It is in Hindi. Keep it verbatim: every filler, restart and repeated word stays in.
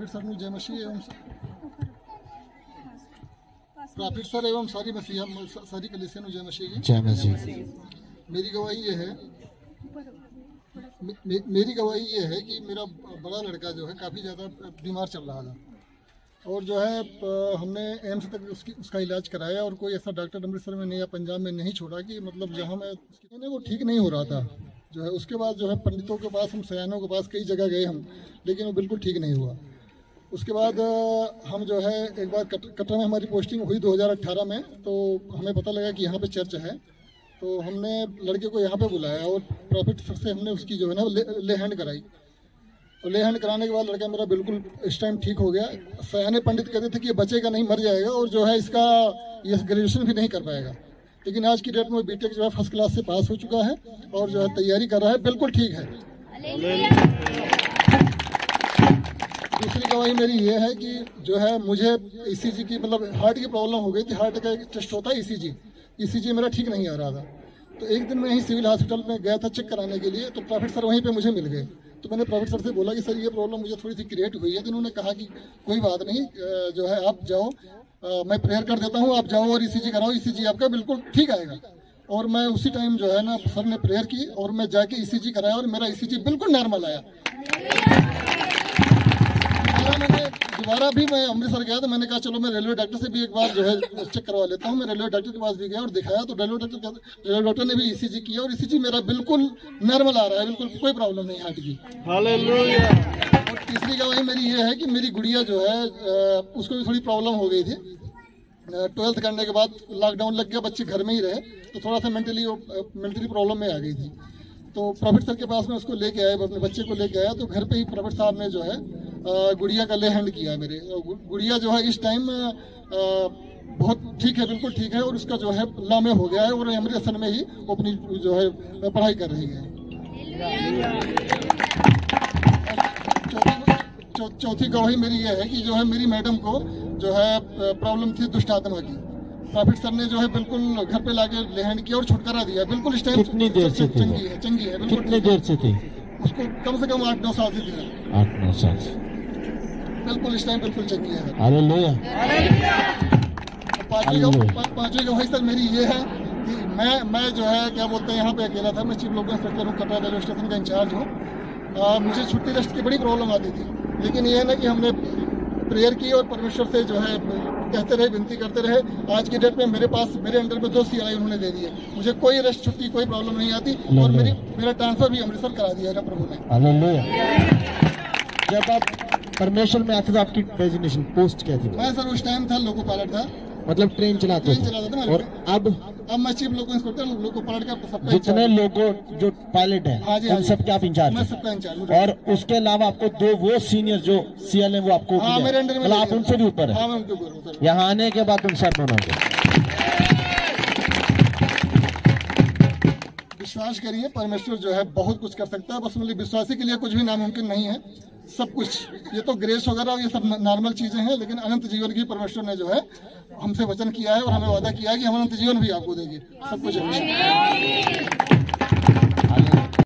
प्रॉफिट सर जय मसीह एवं प्रॉफिट सर एवं सारी मसीह सारी कलीसिया जय मसीह जय मसीह। मेरी गवाही ये है मे, मेरी गवाही ये है कि मेरा बड़ा लड़का जो है काफ़ी ज़्यादा बीमार चल रहा था और जो है हमने एम्स तक उसकी उसका इलाज कराया और कोई ऐसा डॉक्टर अमृतसर में नहीं या पंजाब में नहीं छोड़ा कि मतलब जहाँ मैं उसकी वो ठीक नहीं हो रहा था जो है। उसके बाद जो है पंडितों के पास हम सयानों के पास कई जगह गए हम, लेकिन वो बिल्कुल ठीक नहीं हुआ। उसके बाद हम जो है एक बार कटरा में हमारी पोस्टिंग हुई दो हज़ार अठारह में, तो हमें पता लगा कि यहाँ पे चर्च है, तो हमने लड़के को यहाँ पे बुलाया और प्रॉफिट सर से हमने उसकी जो है ना ले, ले हैंड कराई। तो ले हैंड कराने के बाद लड़का मेरा बिल्कुल इस टाइम ठीक हो गया। सयाने पंडित कहते थे कि ये बचेगा नहीं, मर जाएगा और जो है इसका ये ग्रेजुएशन भी नहीं कर पाएगा, लेकिन आज की डेट में बीटेक जो है फर्स्ट क्लास से पास हो चुका है और जो है तैयारी कर रहा है, बिल्कुल ठीक है। दूसरी गवाही मेरी ये है कि जो है मुझे ईसीजी की मतलब हार्ट की प्रॉब्लम हो गई थी। हार्ट का टेस्ट होता है ईसीजी, ईसीजी मेरा ठीक नहीं आ रहा था। तो एक दिन मैं ही सिविल हॉस्पिटल में गया था चेक कराने के लिए, तो प्रॉफिट सर वहीं पे मुझे मिल गए। तो मैंने प्रॉफिट सर से बोला कि सर ये प्रॉब्लम मुझे थोड़ी सी क्रिएट हुई है। तो उन्होंने कहा कि कोई बात नहीं, जो है आप जाओ, मैं प्रेयर कर देता हूँ, आप जाओ और ईसीजी कराओ, ईसीजी आपका बिल्कुल ठीक आएगा। और मैं उसी टाइम जो है ना सर ने प्रेयर की और मैं जाके ईसीजी कराया और मेरा ईसीजी बिल्कुल नॉर्मल आया। मैंने दोबारा भी मैं अमृतसर गया तो मैंने कहा चलो मैं रेलवे डॉक्टर से भी एक बार जो है चेक करवा लेता हूँ। मैं रेलवे डॉक्टर के पास भी गया और दिखाया, तो रेलवे डॉक्टर रेलवे डॉक्टर ने भी ईसीजी किया और ईसीजी मेरा बिल्कुल नॉर्मल आ रहा है, बिल्कुल कोई प्रॉब्लम नहीं हार्ट की। हालेलुया। और तीसरी गवाही मेरी ये है कि मेरी गुड़िया जो है उसको भी थोड़ी प्रॉब्लम हो गई थी। ट्वेल्थ करने के बाद लॉकडाउन लग गया, बच्चे घर में ही रहे, तो थोड़ा सा मेंटली मेंटली प्रॉब्लम में आ गई थी। तो प्रॉफिट सर के पास में उसको लेके आया, अपने बच्चे को लेके आया, तो घर पे ही प्रॉफिट साहब ने जो है गुड़िया का ले हैंड किया मेरे। गुड़िया जो है इस टाइम बहुत ठीक है, बिल्कुल ठीक है, और उसका जो है लॉ में हो गया है और अमृतसर में ही अपनी जो है पढ़ाई कर रही है। चौ, चौथी गवाही मेरी ये है कि जो है मेरी मैडम को जो है प्रॉब्लम थी दुष्ट आत्मा की। प्रॉफिट सर ने जो है बिल्कुल घर पे लाके ले हैंड किया और छुटकारा दिया। बिल्कुल इस टाइम कितनी देर से थी? चंगी है, चंगी है बिल्कुल। कितनी देर से थी? उसको कम से कम आठ नौ साल से थी। आठ नौ साल से बिल्कुल इस टाइम बिल्कुल चंगी है। हालेलुया। पांचवी पांचवी गवाही सर मेरी ये है कि मैं मैं जो है क्या बोलते हैं यहाँ पे अकेला था। मैं चीफ लोकल इंस्पेक्टर हूँ, कटरा रेलवे स्टेशन का इंचार्ज हूँ। मुझे छुट्टी रेस्ट की बड़ी प्रॉब्लम आती थी, लेकिन ये है ना कि हमने प्रेयर की और परमेश्वर से जो है कहते रहे, विनती करते रहे। आज की डेट में मेरे पास मेरे अंडर में दो सीआई उन्होंने दे दिए, मुझे कोई रेस्ट छुट्टी कोई प्रॉब्लम नहीं आती और मेरी मेरा ट्रांसफर भी अमृतसर करा दिया है प्रभु ने। हालेलुया। जब आप परमेश्वर में आते थे आपकी डेजिग्नेशन पोस्ट क्या थी? मैं सर उस टाइम था लोको पायलट था, मतलब ट्रेन चलाते ट्रेन चलाता था। और अब अब मैं chief loco inspector loco pilot का सबका जितने लोगो जो पायलट है हाँ जी, उन सबके आप इंचार्ज मैं सबका इंचार्ज। और उसके अलावा आपको दो वो सीनियर जो सीएल है वो आपको हाँ, मेरे अंडर में मतलब आप उनसे भी ऊपर है। हाँ, मैं उनके ऊपर हूं। यहाँ आने के बाद उन सब दोनों विश्वास करिए परमेश्वर जो है बहुत कुछ कर सकता है, बस मतलब विश्वासी के लिए कुछ भी नामुमकिन नहीं है। सब कुछ ये तो ग्रेस वगैरह ये सब नॉर्मल चीजें हैं, लेकिन अनंत जीवन की परमेश्वर ने जो है हमसे वचन किया है और हमें वादा किया है कि हम अनंत जीवन भी आपको देंगे। सब कुछ